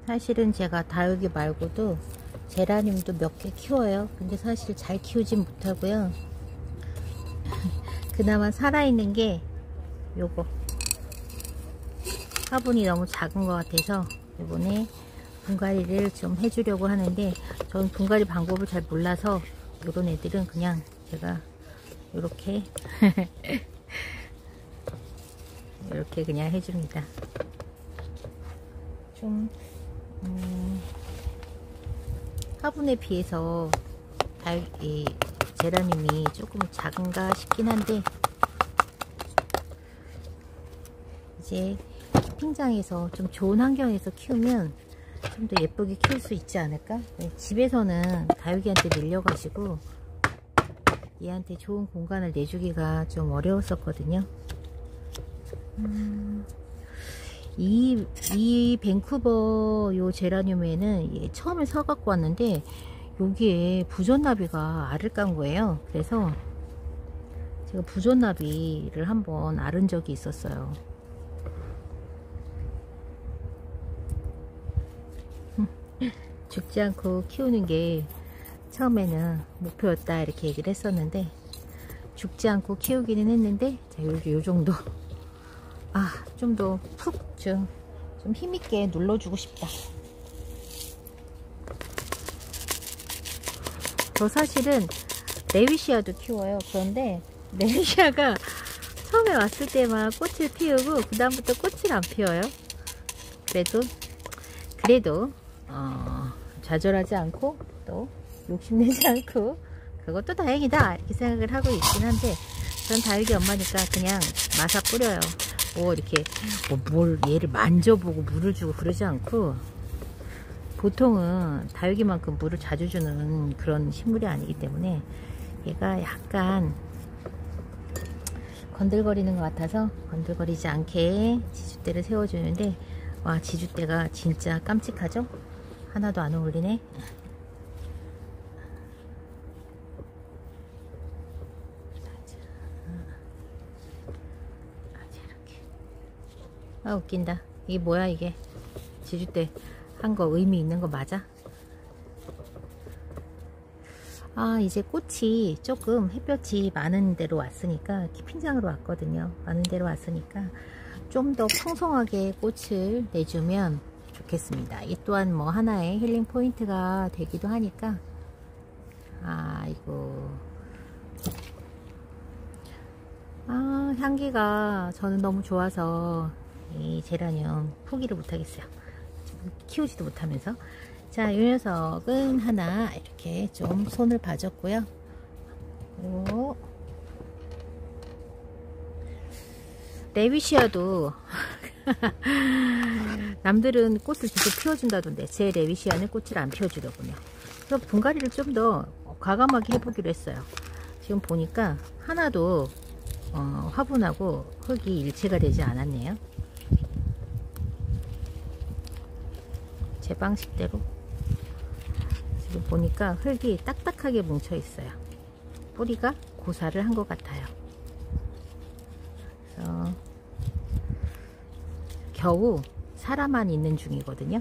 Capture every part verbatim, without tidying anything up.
사실은 제가 다육이 말고도 제라늄도 몇 개 키워요. 근데 사실 잘 키우진 못하고요. 그나마 살아있는 게 요거 화분이 너무 작은 것 같아서 이번에 분갈이를 좀 해주려고 하는데, 저는 분갈이 방법을 잘 몰라서 요런 애들은 그냥 제가 요렇게 이렇게 그냥 해줍니다. 좀 음, 화분에 비해서 이 제라늄이 조금 작은가 싶긴 한데, 이제 캠핑장에서 좀 좋은 환경에서 키우면 좀 더 예쁘게 키울 수 있지 않을까? 집에서는 다육이한테 밀려가지고 얘한테 좋은 공간을 내주기가 좀 어려웠었거든요. 음, 이, 이 밴쿠버 요 제라늄에는 처음에 사갖고 왔는데 여기에 부존나비가 알을 깐 거예요. 그래서 제가 부존나비를 한번 앓은 적이 있었어요. 죽지 않고 키우는 게 처음에는 목표였다 이렇게 얘기를 했었는데, 죽지 않고 키우기는 했는데, 자, 요, 요 정도. 아, 좀 더 푹 좀 좀 힘있게 눌러주고 싶다. 저 사실은 레위시아도 키워요. 그런데 레위시아가 처음에 왔을 때만 꽃을 피우고 그 다음부터 꽃을 안 피워요. 그래도 그래도 어, 좌절하지 않고 또 욕심내지 않고 그것도 다행이다 이렇게 생각을 하고 있긴 한데, 전 다육이 엄마니까 그냥 마사 뿌려요. 뭐 이렇게 뭐 뭘 얘를 만져보고 물을 주고 그러지 않고, 보통은 다육이만큼 물을 자주 주는 그런 식물이 아니기 때문에 얘가 약간 건들거리는 것 같아서 건들거리지 않게 지주대를 세워주는데, 와, 지주대가 진짜 깜찍하죠? 하나도 안 어울리네. 아, 웃긴다. 이게 뭐야 이게. 지주대 한 거 의미 있는 거 맞아? 아, 이제 꽃이 조금 햇볕이 많은 데로 왔으니까, 캠핑장으로 왔거든요. 많은 데로 왔으니까 좀 더 풍성하게 꽃을 내주면 좋겠습니다. 이 또한 뭐 하나의 힐링 포인트가 되기도 하니까. 아이고, 아, 향기가 저는 너무 좋아서 이 제라늄 포기를 못하겠어요. 키우지도 못하면서. 자, 이 녀석은 하나 이렇게 좀 손을 봐줬고요. 그리고 레위시아도 남들은 꽃을 계속 피워준다던데 제 레위시아는 꽃을 안 피워주더군요. 그래서 분갈이를 좀 더 과감하게 해보기로 했어요. 지금 보니까 하나도 어, 화분하고 흙이 일치가 되지 않았네요. 제 방식대로 지금 보니까 흙이 딱딱하게 뭉쳐 있어요. 뿌리가 고사를 한 것 같아요. 그래서 겨우 살아만 있는 중이거든요.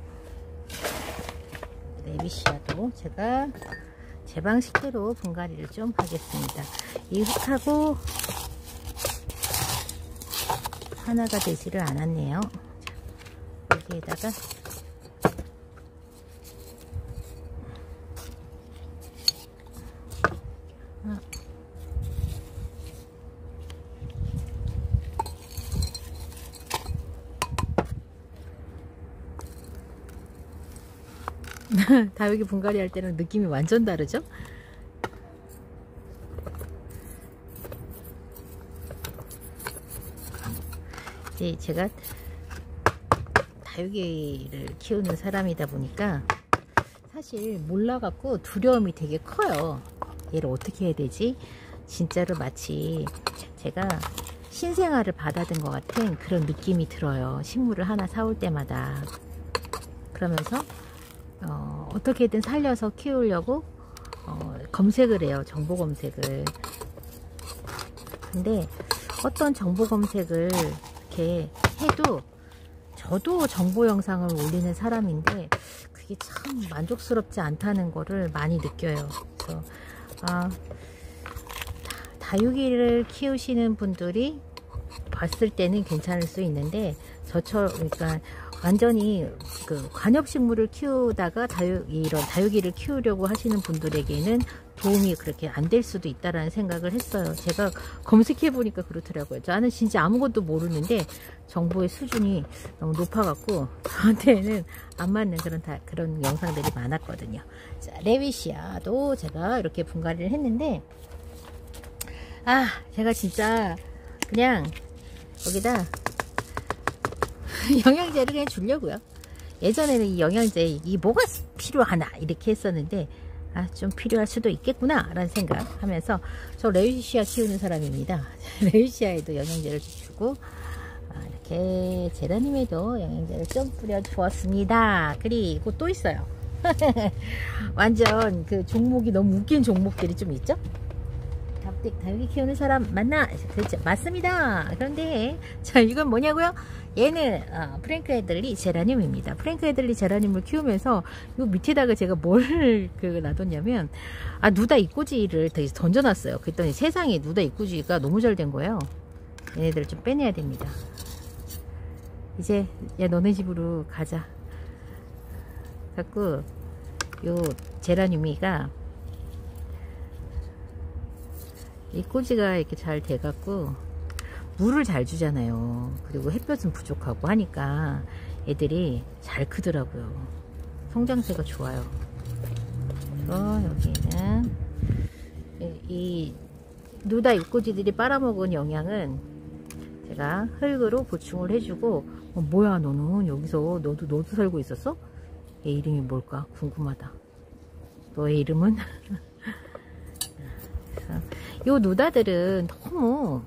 레위시아도 제가 제 방식대로 분갈이를 좀 하겠습니다. 이 흙하고 하나가 되지를 않았네요. 자, 여기에다가 다육이 분갈이 할 때는 느낌이 완전 다르죠? 이제 제가 다육이를 키우는 사람이다 보니까 사실 몰라갖고 두려움이 되게 커요. 얘를 어떻게 해야 되지? 진짜로 마치 제가 신생아를 받아든 것 같은 그런 느낌이 들어요. 식물을 하나 사올 때마다. 그러면서 어, 어떻게든 살려서 키우려고 어, 검색을 해요. 정보 검색을. 근데 어떤 정보 검색을 이렇게 해도 저도 정보 영상을 올리는 사람인데 그게 참 만족스럽지 않다는 거를 많이 느껴요. 그래서 아, 다육이를 키우시는 분들이 봤을 때는 괜찮을 수 있는데 저처럼 그러니까 완전히 그 관엽식물을 키우다가 다육 이런 다육이를 키우려고 하시는 분들에게는 도움이 그렇게 안 될 수도 있다라는 생각을 했어요. 제가 검색해 보니까 그렇더라고요. 저는 진짜 아무것도 모르는데 정보의 수준이 너무 높아갖고 저한테는 안 맞는 그런 다, 그런 영상들이 많았거든요. 자, 레위시아도 제가 이렇게 분갈이를 했는데 아, 제가 진짜 그냥 여기다 영양제를 그냥 주려고요. 예전에는 이 영양제 이 뭐가 필요하나 이렇게 했었는데 아, 좀 필요할 수도 있겠구나 라는 생각 하면서 저 레위시아 키우는 사람입니다. 레위시아에도 영양제를 주고 아, 이렇게 제라늄에도 영양제를 좀 뿌려 주었습니다. 그리고 또 있어요. 완전 그 종목이 너무 웃긴 종목들이 좀 있죠. 다육이 키우는 사람 맞나? 그렇죠. 맞습니다. 그런데 자, 이건 뭐냐고요? 얘는 어, 프랭크 애들리 제라늄입니다. 프랭크 애들리 제라늄을 키우면서 이 밑에다가 제가 뭘 그 놔뒀냐면 아, 누다 이꼬지를 던져놨어요. 그랬더니 세상에 누다 이꼬지가 너무 잘 된 거예요. 얘네들을 좀 빼내야 됩니다. 이제 야 너네 집으로 가자. 자꾸 요 제라늄이가 이 꼬지가 이렇게 잘 돼갖고 물을 잘 주잖아요. 그리고 햇볕은 부족하고 하니까 애들이 잘 크더라고요. 성장세가 좋아요. 그래서 여기는 이 누다 잎꼬지들이 빨아먹은 영양은 제가 흙으로 보충을 해주고 어, 뭐야 너는 여기서 너도 너도 살고 있었어? 얘 이름이 뭘까 궁금하다. 너의 이름은? 요 누다들은 너무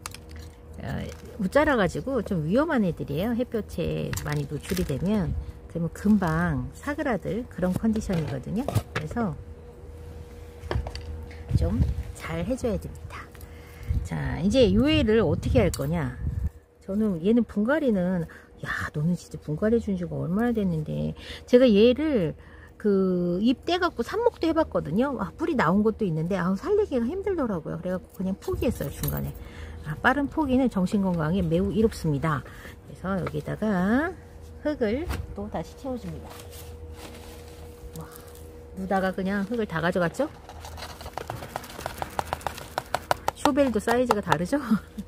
웃자라 가지고 좀 위험한 애들이에요. 햇볕에 많이 노출이 되면 그러면 금방 사그라들 그런 컨디션이거든요. 그래서 좀 잘 해줘야 됩니다. 자, 이제 요 애를 어떻게 할 거냐. 저는 얘는 분갈이는 야 너는 진짜 분갈이 준 지가 얼마나 됐는데 제가 얘를 그 잎 떼갖고 삽목도 해봤거든요. 아, 뿌리 나온 것도 있는데 아, 살리기가 힘들더라고요. 그래갖고 그냥 포기했어요 중간에. 아, 빠른 포기는 정신건강에 매우 이롭습니다. 그래서 여기다가 흙을 또 다시 채워줍니다. 와, 누다가 그냥 흙을 다 가져갔죠? 쇼벨도 사이즈가 다르죠?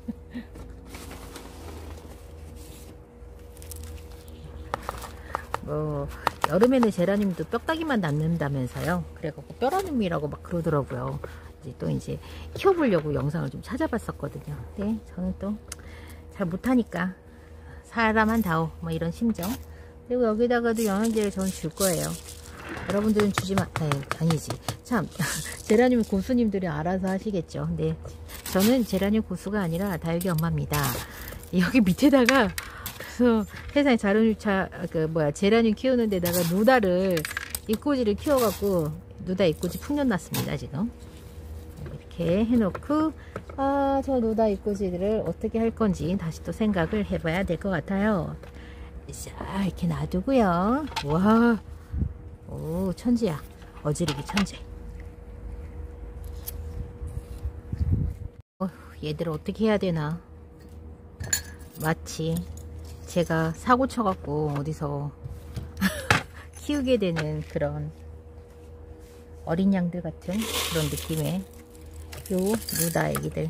뭐 여름에는 제라늄도 뼈다귀만 낳는다면서요. 그래갖고 뼈라늄이라고 막 그러더라고요. 이제 또 이제 키워보려고 영상을 좀 찾아봤었거든요. 근데 저는 또 잘 못하니까 사람한 다오 뭐 이런 심정. 그리고 여기다가도 영양제를 저는 줄 거예요. 여러분들은 주지 마. 아니, 아니지. 참 제라늄 고수님들이 알아서 하시겠죠. 근데 저는 제라늄 고수가 아니라 다육이 엄마입니다. 여기 밑에다가 그래서 세상에 자료유차 그 뭐야 제라늄 키우는 데다가 누다를 잎꼬지를 키워갖고 누다 잎꼬지 풍년 났습니다. 지금 이렇게 해놓고 아, 저 누다 잎꼬지들을 어떻게 할 건지 다시 또 생각을 해봐야 될 것 같아요. 자, 이렇게 놔두고요. 와, 오 천지야. 어지르기 천재. 어, 얘들 어떻게 해야 되나. 마치 제가 사고 쳐갖고 어디서 키우게 되는 그런 어린 양들 같은 그런 느낌의 요 누다 애기들.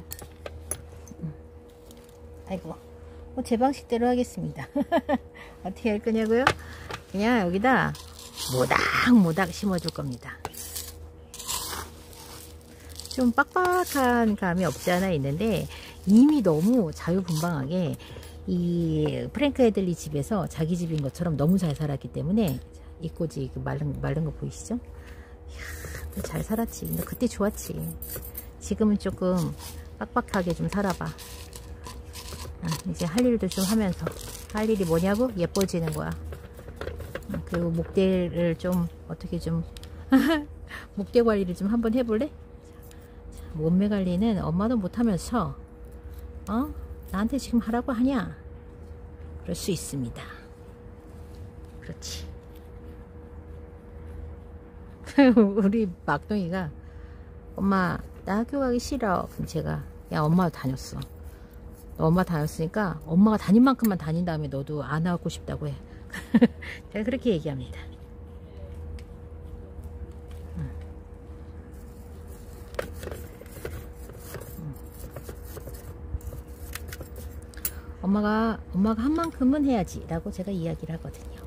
아이고, 뭐 제 방식대로 하겠습니다. 어떻게 할 거냐고요? 그냥 여기다 모닥모닥 심어줄 겁니다. 좀 빡빡한 감이 없지 않아 있는데 이미 너무 자유분방하게 이 프랭크 애들리 집에서 자기 집인 것처럼 너무 잘 살았기 때문에 잎꼬지 마른, 마른 거 보이시죠? 이야, 잘 살았지. 근데 그때 좋았지. 지금은 조금 빡빡하게 좀 살아봐. 아, 이제 할 일도 좀 하면서. 할 일이 뭐냐고? 예뻐지는 거야. 그리고 목대를 좀 어떻게 좀 목대 관리를 좀 한번 해볼래? 자, 몸매 관리는 엄마도 못하면서 어? 나한테 지금 하라고 하냐? 그럴 수 있습니다. 그렇지. 우리 막둥이가 엄마 나 학교 가기 싫어. 그럼 제가 야 엄마 다녔어. 너 엄마 다녔으니까 엄마가 다닌 만큼만 다닌 다음에 너도 안 하고 싶다고 해. 제가 그렇게 얘기합니다. 응. 응. 엄마가 엄마가 한 만큼은 해야지 라고 제가 이야기를 하거든요.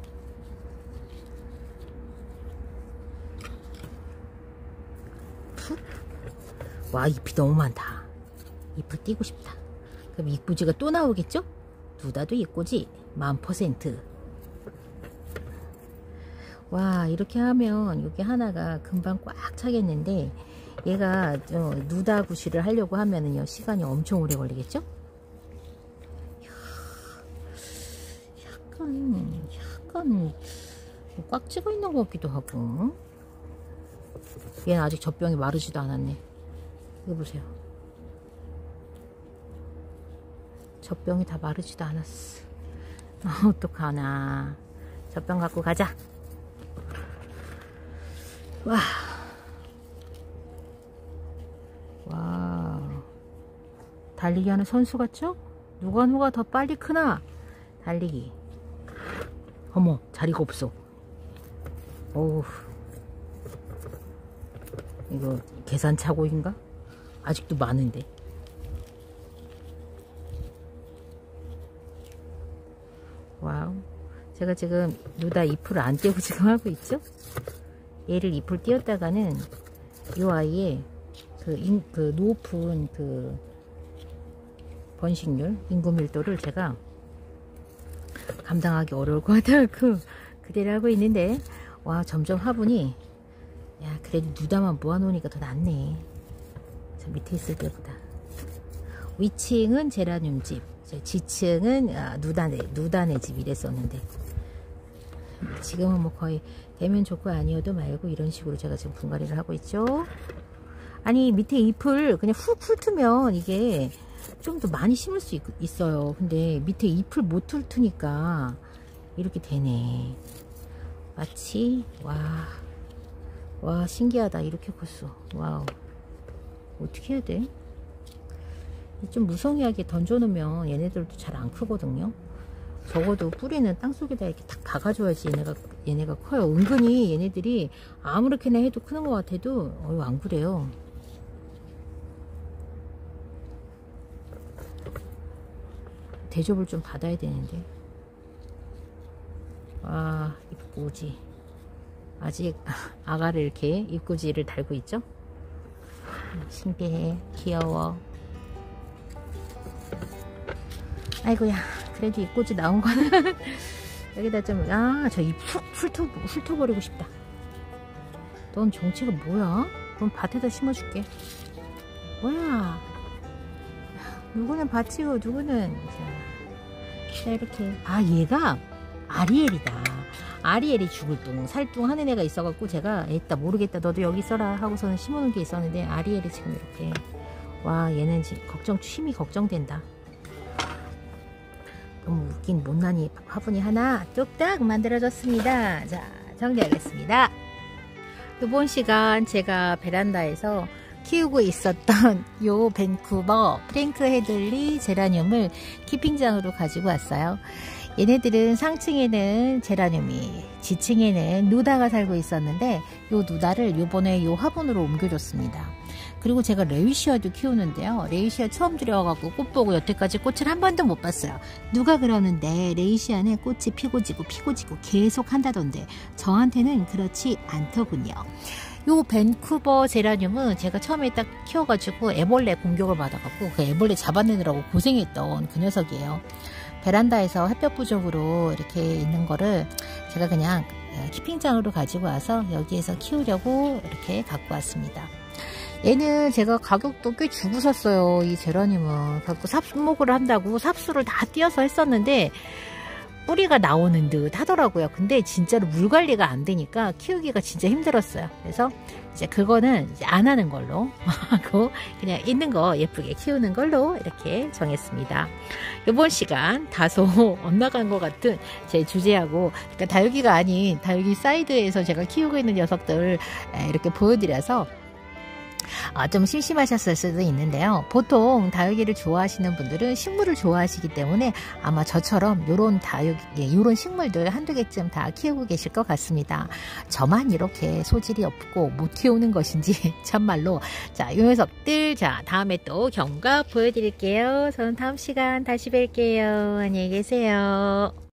푹. 와 잎이 너무 많다. 잎을 띄고 싶다. 그럼 입꼬지가 또 나오겠죠? 누다도 입꼬지 만 퍼센트. 와 이렇게 하면 여기 하나가 금방 꽉 차겠는데 얘가 어, 누다 구실을 하려고 하면은요 시간이 엄청 오래 걸리겠죠? 약간 약간 꽉 찍어 있는 것 같기도 하고. 얘는 아직 젖병이 마르지도 않았네. 이거 보세요. 젖병이 다 마르지도 않았어. 어, 어떡하나. 젖병 갖고 가자. 와. 와. 달리기 하는 선수 같죠? 누가 누가 더 빨리 크나? 달리기. 어머, 자리가 없어. 어우. 이거 계산착오인가? 아직도 많은데. 와우. 제가 지금 누다 잎을 안 떼고 지금 하고 있죠? 얘를 잎을 띄었다가는 이 아이의 그, 인, 그 높은 그 번식률, 인구 밀도를 제가 감당하기 어려울 것 같아서 그대로 하고 있는데, 와, 점점 화분이, 야, 그래도 누다만 모아놓으니까 더 낫네. 저 밑에 있을 때보다. 위층은 제라늄집, 지층은 아, 누다네, 누다네 집 이랬었는데, 지금은 뭐 거의 되면 좋고 아니어도 말고 이런 식으로 제가 지금 분갈이를 하고 있죠. 아니, 밑에 잎을 그냥 훅 훑으면 이게 좀 더 많이 심을 수 있, 있어요. 근데 밑에 잎을 못 훑으니까 이렇게 되네. 마치, 와, 와, 신기하다. 이렇게 컸어. 와우. 어떻게 해야 돼? 좀 무성의하게 던져놓으면 얘네들도 잘 안 크거든요. 적어도 뿌리는 땅속에다 이렇게 딱 박아줘야지 얘네가, 얘네가 커요. 은근히 얘네들이 아무렇게나 해도 크는 것 같아도, 어휴, 안 그래요. 대접을 좀 받아야 되는데. 와, 입꼬지. 아직 아가를 이렇게 입꼬지를 달고 있죠? 신기해. 귀여워. 아이고야. 그래도 입꼬지 나온 거는 여기다 좀, 아, 저 입 훅 훑어, 훑어버리고 싶다. 넌 정체가 뭐야? 그럼 밭에다 심어줄게. 뭐야? 누구는 밭이고 누구는 자, 자 이렇게. 아, 얘가 아리엘이다. 아리엘이 죽을 똥 살뚱 하는 애가 있어갖고 제가 에따 모르겠다 너도 여기 있어라 하고서는 심어놓은 게 있었는데, 아리엘이 지금 이렇게. 와, 얘는 지금 걱정, 힘이 걱정된다. 너무 웃긴 못난이 화분이 하나 뚝딱 만들어졌습니다. 자, 정리하겠습니다. 이번 시간 제가 베란다에서 키우고 있었던 요 밴쿠버 프랭크 헤들리 제라늄을 키핑장으로 가지고 왔어요. 얘네들은 상층에는 제라늄이, 지층에는 누다가 살고 있었는데 요 누다를 요번에 요 화분으로 옮겨줬습니다. 그리고 제가 레이시아도 키우는데요. 레이시아 처음 들여와갖고 꽃 보고 여태까지 꽃을 한 번도 못 봤어요. 누가 그러는데 레이시아는 꽃이 피고 지고 피고 지고 계속 한다던데 저한테는 그렇지 않더군요. 요 밴쿠버 제라늄은 제가 처음에 딱 키워가지고 애벌레 공격을 받아갖고 그 애벌레 잡아내느라고 고생했던 그 녀석이에요. 베란다에서 햇볕 부족으로 이렇게 있는 거를 제가 그냥 키핑장으로 가지고 와서 여기에서 키우려고 이렇게 갖고 왔습니다. 얘는 제가 가격도 꽤 주고 샀어요. 이 제라늄은 갖고 삽목을 한다고 삽수를 다 띄어서 했었는데 뿌리가 나오는 듯 하더라고요. 근데 진짜로 물 관리가 안 되니까 키우기가 진짜 힘들었어요. 그래서 이제 그거는 이제 안 하는 걸로 하고 그냥 있는 거 예쁘게 키우는 걸로 이렇게 정했습니다. 이번 시간 다소 엇나간 것 같은 제 주제하고, 그러니까 다육이가 아닌 다육이 사이드에서 제가 키우고 있는 녀석들 이렇게 보여드려서 아, 좀 심심하셨을 수도 있는데요. 보통 다육이를 좋아하시는 분들은 식물을 좋아하시기 때문에 아마 저처럼 요런 다육, 예, 요런 식물들 한두 개쯤 다 키우고 계실 것 같습니다. 저만 이렇게 소질이 없고 못 키우는 것인지 참말로. 자, 요 녀석들, 자, 다음에 또 경과 보여드릴게요. 저는 다음 시간 다시 뵐게요. 안녕히 계세요.